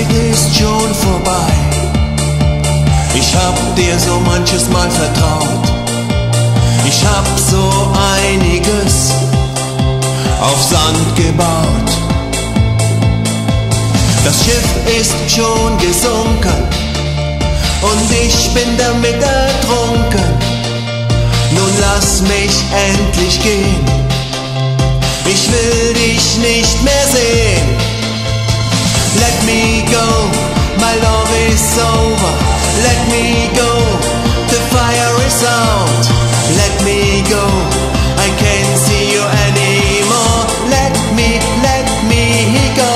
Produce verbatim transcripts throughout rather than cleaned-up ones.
Zeit ist schon vorbei. Ich hab dir so manches Mal vertraut. Ich hab so einiges auf Sand gebaut. Das Schiff ist schon gesunken und ich bin damit ertrunken. Nun lass mich endlich gehen. Ich will dich nicht mehr sehen. Let me go, my love is over. Let me go, the fire is out. Let me go, I can't see you anymore. Let me, let me go.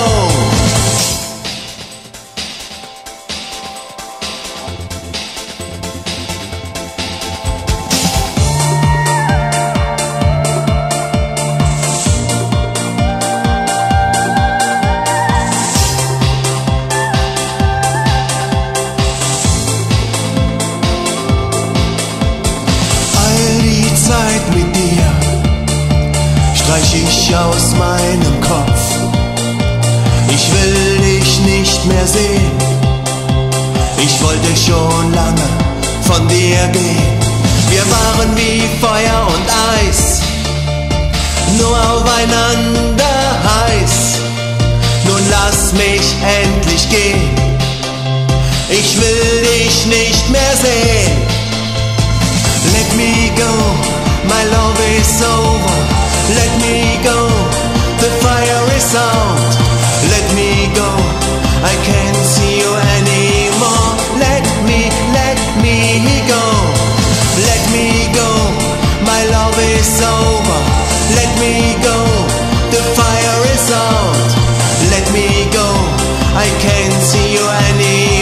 Zeit mit dir streich ich aus meinem Kopf. Ich will dich nicht mehr sehen. Ich wollte schon lange von dir gehen. Wir waren wie Feuer und Eis, nur aufeinander heiß. Nun lass mich endlich gehen. Ich will dich nicht mehr sehen. Let me go, my love is over. Let me go, the fire is out. Let me go, I can't see you anymore. Let me, let me go. Let me go, my love is over. Let me go, the fire is out. Let me go, I can't see you anymore.